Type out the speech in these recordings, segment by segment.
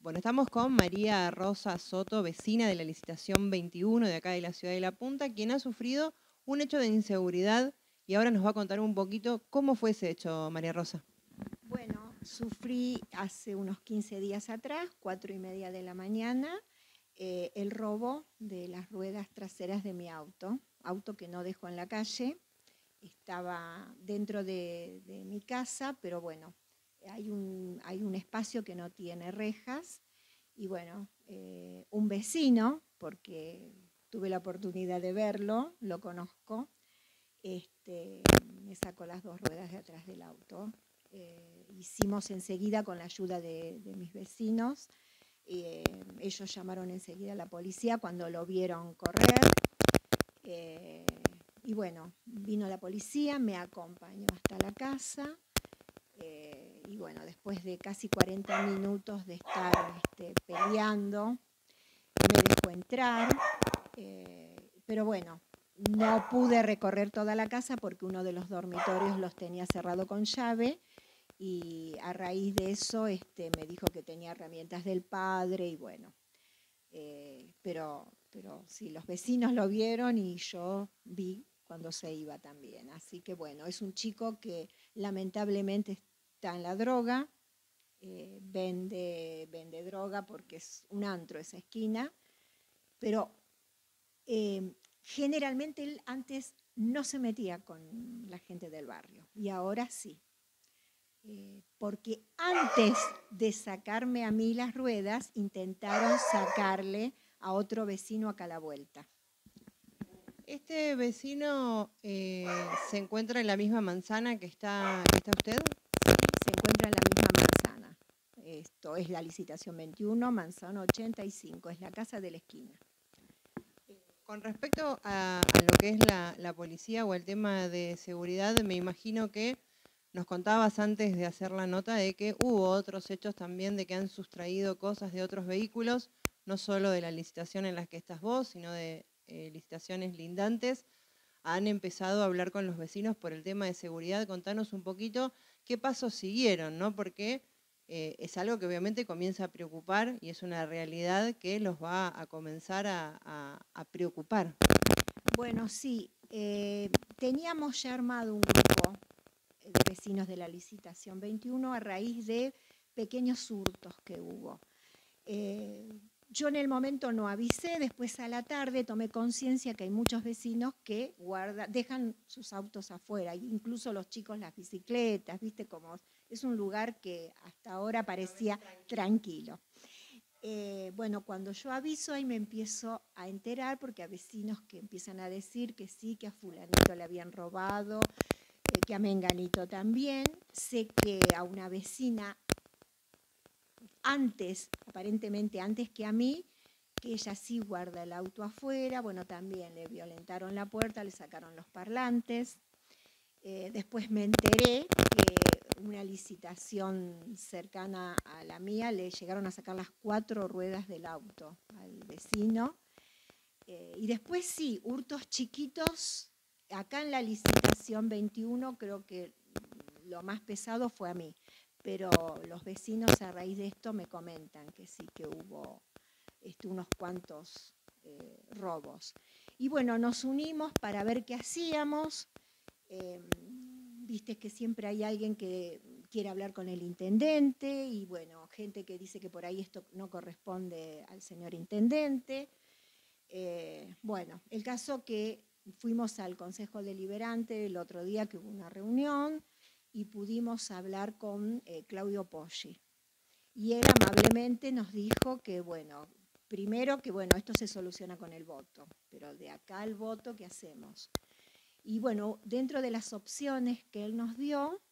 Bueno, estamos con María Rosa Soto, vecina de la licitación 21 de acá de la ciudad de La Punta, quien ha sufrido un hecho de inseguridad y ahora nos va a contar un poquito cómo fue ese hecho, María Rosa. Bueno, sufrí hace unos 15 días atrás, 4:30 de la mañana, el robo de las ruedas traseras de mi auto que no dejo en la calle. Estaba dentro de mi casa, pero bueno, hay un espacio que no tiene rejas y bueno, un vecino, porque tuve la oportunidad de verlo, lo conozco, me sacó las dos ruedas de atrás del auto. Hicimos enseguida con la ayuda de mis vecinos. Ellos llamaron enseguida a la policía cuando lo vieron correr. Y bueno, vino la policía, me acompañó hasta la casa. Y bueno, después de casi 40 minutos de estar peleando, me dejó entrar. Pero bueno, no pude recorrer toda la casa porque uno de los dormitorios los tenía cerrado con llave y a raíz de eso me dijo que tenía herramientas del padre y bueno, pero sí, los vecinos lo vieron y yo vi cuando se iba también. Así que bueno, es un chico que lamentablemente está en la droga, vende droga porque es un antro esa esquina, pero generalmente él antes no se metía con la gente del barrio y ahora sí. Porque antes de sacarme a mí las ruedas, intentaron sacarle a otro vecino acá a la vuelta. ¿Este vecino se encuentra en la misma manzana que está usted? Sí, se encuentra en la misma manzana. Esto es la licitación 21, manzana 85, es la casa de la esquina. Con respecto a lo que es la policía o el tema de seguridad, me imagino que nos contabas antes de hacer la nota de que hubo otros hechos también de que han sustraído cosas de otros vehículos, no solo de la licitación en la que estás vos, sino de licitaciones lindantes. Han empezado a hablar con los vecinos por el tema de seguridad. Contanos un poquito qué pasos siguieron, ¿no? Porque es algo que obviamente comienza a preocupar y es una realidad que los va a comenzar a preocupar. Bueno, sí, teníamos ya armado un grupo de vecinos de la licitación 21 a raíz de pequeños hurtos que hubo. Yo en el momento no avisé, después a la tarde tomé conciencia que hay muchos vecinos que dejan sus autos afuera, incluso los chicos las bicicletas, viste como es un lugar que hasta ahora parecía tranquilo. Bueno, cuando yo aviso ahí me empiezo a enterar porque hay vecinos que empiezan a decir que sí, que a fulanito le habían robado, que a menganito también. Sé que a una vecina aparentemente antes que a mí, que ella sí guarda el auto afuera, bueno, también le violentaron la puerta, le sacaron los parlantes. Después me enteré que una licitación cercana a la mía le llegaron a sacar las 4 ruedas del auto al vecino. Y después sí, hurtos chiquitos. Acá en la licitación 21 creo que lo más pesado fue a mí, pero los vecinos a raíz de esto me comentan que sí, que hubo unos cuantos robos. Y bueno, nos unimos para ver qué hacíamos. Viste que siempre hay alguien que quiere hablar con el intendente y bueno, gente que dice que por ahí esto no corresponde al señor intendente. Bueno, el caso que fuimos al Consejo Deliberante el otro día que hubo una reunión y pudimos hablar con Claudio Poggi. Y él amablemente nos dijo que, bueno, primero que, bueno, esto se soluciona con el voto, pero de acá al voto, ¿qué hacemos? Y bueno, dentro de las opciones que él nos dio,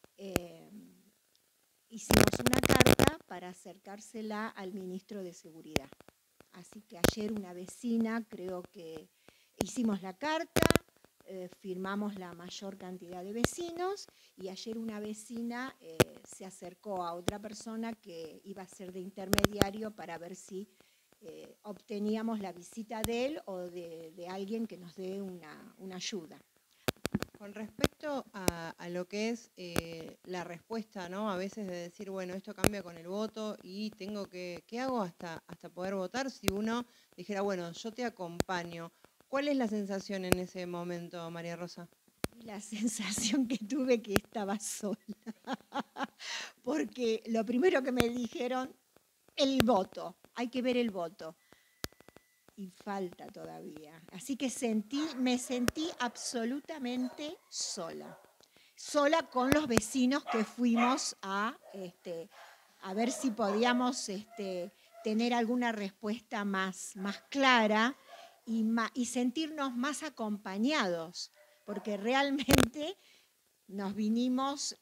hicimos una carta para acercársela al ministro de Seguridad. Así que ayer una vecina, creo que hicimos la carta, firmamos la mayor cantidad de vecinos y ayer una vecina se acercó a otra persona que iba a ser de intermediario para ver si obteníamos la visita de él o de alguien que nos dé una ayuda. Con respecto a lo que es la respuesta, ¿no? A veces de decir, bueno, esto cambia con el voto y tengo que, ¿qué hago hasta poder votar? Si uno dijera, bueno, yo te acompaño. ¿Cuál es la sensación en ese momento, María Rosa? La sensación que tuve que estaba sola, porque lo primero que me dijeron, el voto, hay que ver el voto. Y falta todavía. Así que me sentí absolutamente sola. Sola con los vecinos que fuimos a ver si podíamos tener alguna respuesta más clara y sentirnos más acompañados, porque realmente nos vinimos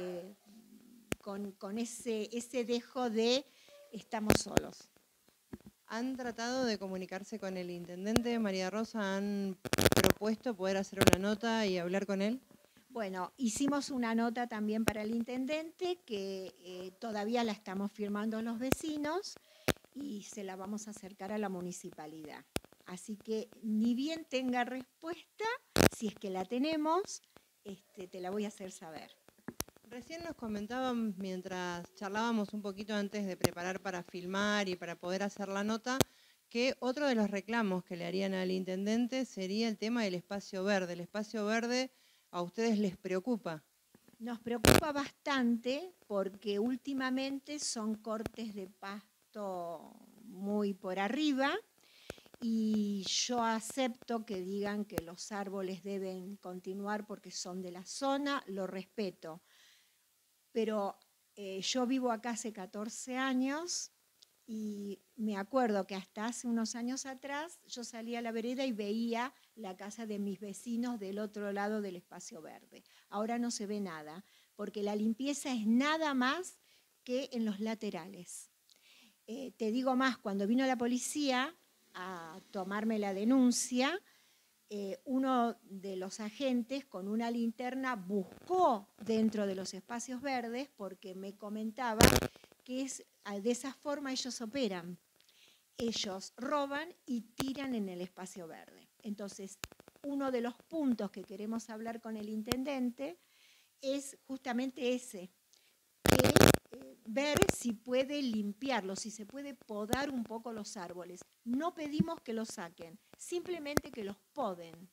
con ese dejo de estamos solos. ¿Han tratado de comunicarse con el intendente, María Rosa? ¿Han propuesto poder hacer una nota y hablar con él? Bueno, hicimos una nota también para el intendente que todavía la estamos firmando los vecinos y se la vamos a acercar a la municipalidad. Así que ni bien tenga respuesta, si es que la tenemos, te la voy a hacer saber. Recién nos comentaban, mientras charlábamos un poquito antes de preparar para filmar y para poder hacer la nota, que otro de los reclamos que le harían al intendente sería el tema del espacio verde. ¿El espacio verde a ustedes les preocupa? Nos preocupa bastante porque últimamente son cortes de pasto muy por arriba y yo acepto que digan que los árboles deben continuar porque son de la zona, lo respeto. Pero yo vivo acá hace 14 años y me acuerdo que hasta hace unos años atrás yo salía a la vereda y veía la casa de mis vecinos del otro lado del espacio verde. Ahora no se ve nada, porque la limpieza es nada más que en los laterales. Te digo más, cuando vino la policía a tomarme la denuncia, uno de los agentes con una linterna buscó dentro de los espacios verdes porque me comentaba que de esa forma ellos operan. Ellos roban y tiran en el espacio verde. Entonces, uno de los puntos que queremos hablar con el intendente es justamente ese, que ver si puede limpiarlo, si se puede podar un poco los árboles. No pedimos que los saquen, simplemente que los poden.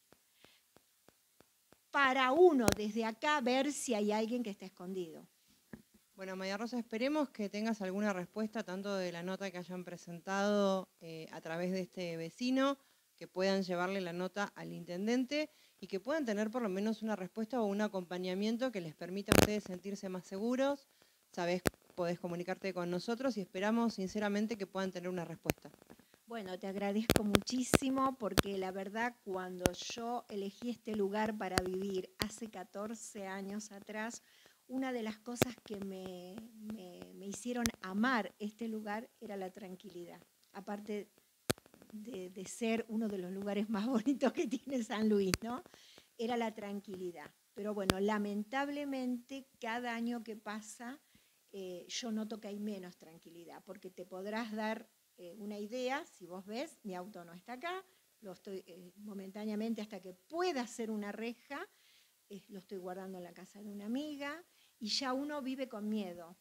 Para uno desde acá ver si hay alguien que está escondido. Bueno, María Rosa, esperemos que tengas alguna respuesta tanto de la nota que hayan presentado a través de este vecino, que puedan llevarle la nota al intendente y que puedan tener por lo menos una respuesta o un acompañamiento que les permita a ustedes sentirse más seguros. Sabés, podés comunicarte con nosotros y esperamos sinceramente que puedan tener una respuesta. Bueno, te agradezco muchísimo porque la verdad cuando yo elegí este lugar para vivir hace 14 años atrás, una de las cosas que me hicieron amar este lugar era la tranquilidad. Aparte de ser uno de los lugares más bonitos que tiene San Luis, ¿no? Era la tranquilidad. Pero bueno, lamentablemente cada año que pasa yo noto que hay menos tranquilidad, porque te podrás dar una idea, si vos ves, mi auto no está acá, lo estoy momentáneamente hasta que pueda hacer una reja, lo estoy guardando en la casa de una amiga, y ya uno vive con miedo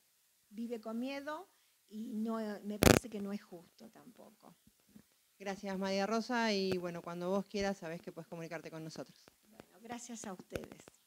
y no, me parece que no es justo tampoco. Gracias, María Rosa, y bueno, cuando vos quieras sabés que puedes comunicarte con nosotros. Bueno, gracias a ustedes.